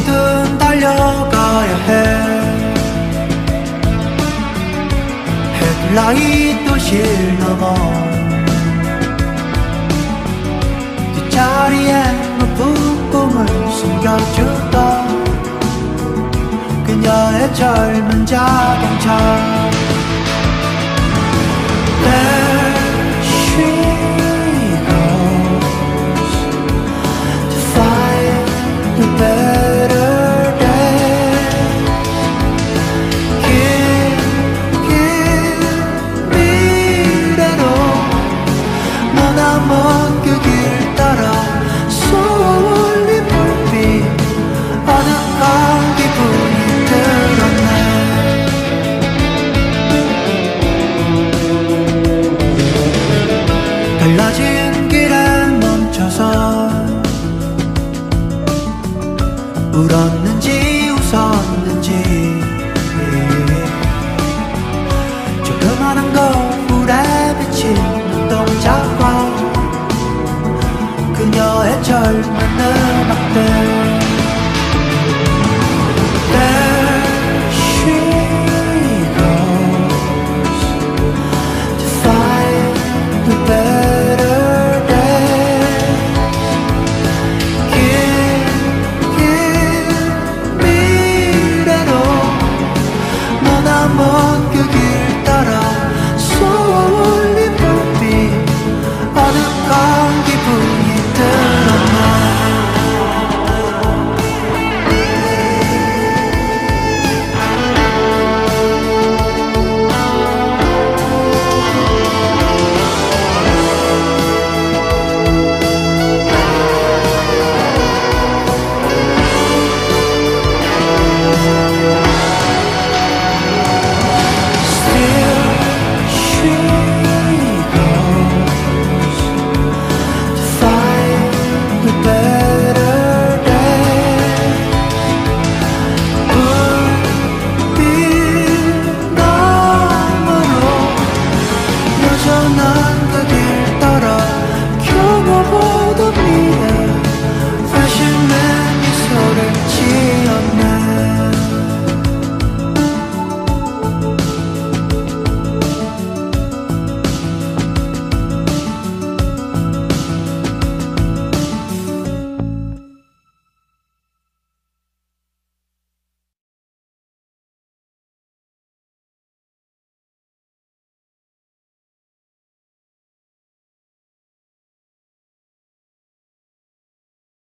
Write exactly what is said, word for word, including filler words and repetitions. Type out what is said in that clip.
어디든 달려가야 해. 헤드라이트 실 넘어 뒷자리에 높은 꿈을 숨겨주던 그녀의 젊은 자동차. There she goes to find the better days. 긴, 긴 미래로 머나먼 그 길 따라 쏠린 불빛 아득한 기분이 들었네. 갈라진 길에 멈춰서 울었는지 웃었는지 조그마한 거울에 비친 눈동자와 그녀의 젊은 음악들.